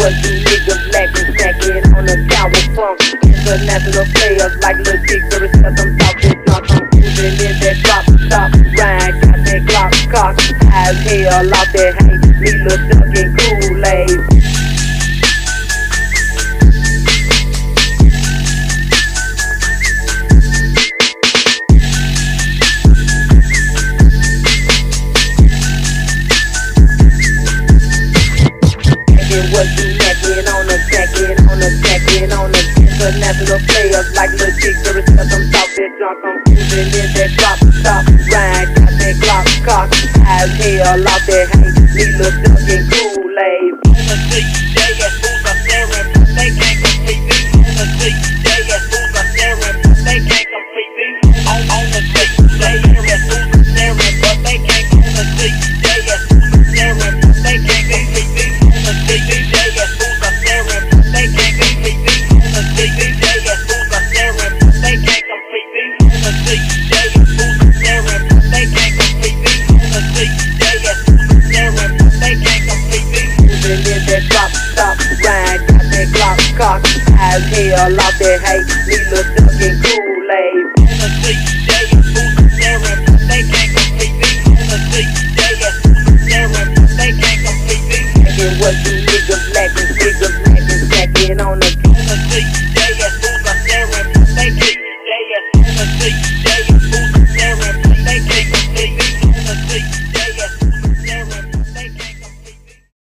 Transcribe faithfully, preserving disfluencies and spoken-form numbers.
what you niggas lacking, stacking on the tower funk. International players like Lil Dick, very seldom talk this junk. I'm cruising in that drop top, ride, got that Glock cock, high as hell out there, hey, need Lil Duck and Kool-Aid. What you necking on the jacking, on the jacking, on the international players like Lil Dick, very seldom talk that junk. I'm cruising in that drop top, ride, got that Glock cock, high as hell out there, hey, need Lil Duck and Kool-Aid. On the C J S, who's a staring, but they can't compete me. On the C J S, who's a staring, but they can't compete me. On, on the C J S, who's a staring, but they can't. On the C J S, who's a staring, but they can't compete me. On the C J S, who's a staring, but they can't compete me. On the C J S, who's a staring, but they can't compete me. On the C J S, who's a staring, but they can't compete me. On the C J S, who's a staring, but they can't compete me. Cruising in that drop top, ride, got that Glock cock, high as hell out there, hey, need Lil Duck